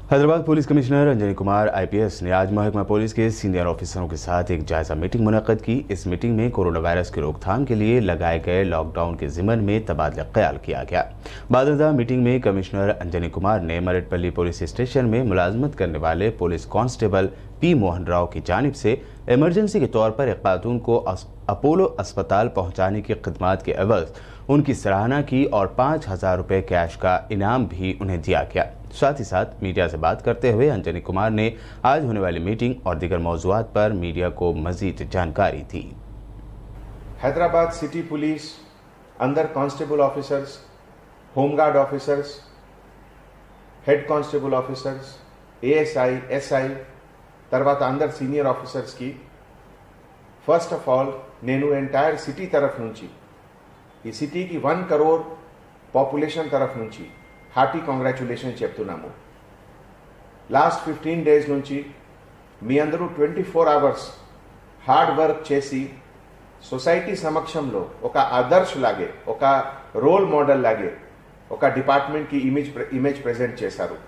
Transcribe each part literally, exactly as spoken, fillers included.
Hyderabad police commissioner Anjani Kumar I P S ने आज महकमा पुलिस के सीनियर ऑफिसरों के साथ एक जायजा मीटिंग मुनक्कद की। इस मीटिंग में कोरोना वायरस की रोकथाम के लिए लगाए गए लॉकडाउन के जिम्मन में तबादला ख्याल किया गया। बाकायदा मीटिंग में कमिश्नर अंजनी कुमार ने मरेटपल्ली पुलिस स्टेशन में मुलाजमत करने वाले police constable P Mohan Rao की जानिब से इमरजेंसी के तौर पर एक खातून को अपोलो अस्पताल पहुंचाने की खिदमत के एवज उनकी सराहना की और पाँच हजार रुपये कैश का इनाम भी उन्हें दिया गया। साथ ही साथ मीडिया से बात करते हुए अंजनी कुमार ने आज होने वाली मीटिंग और दीगर मौज़ूआत पर मीडिया को मजीद जानकारी दी। हैदराबाद सिटी पुलिस अंदर constable officers, home guard officers, head constable officers, ASI, SI తర్వాత అందరు సీనియర్ ఆఫీసర్స్కి ఫస్ట్ ఆఫ్ ఆల్ నేను ఎంటైర్ సిటీ తరఫు నుంచి ఈ సిటీకి వన్ కరోర్ పాపులేషన్ తరఫు నుంచి హార్టీ కాంగ్రాచ్యులేషన్ చెప్తున్నాము। లాస్ట్ ఫిఫ్టీన్ డేస్ నుంచి మీ అందరూ twenty four hours hard work చేసి సొసైటీ సమక్షంలో ఒక ఆదర్శ్ లాగే, ఒక రోల్ మోడల్ లాగే ఒక డిపార్ట్మెంట్కి ఇమేజ్ ఇమేజ్ ప్రెజెంట్ చేశారు।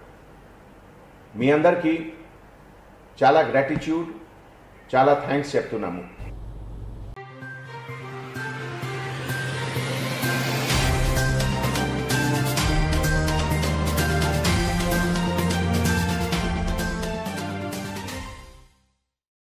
మీ అందరికీ చాలా గ్రాటిట్యూడ్, చాలా థ్యాంక్స్ చెప్తున్నాము।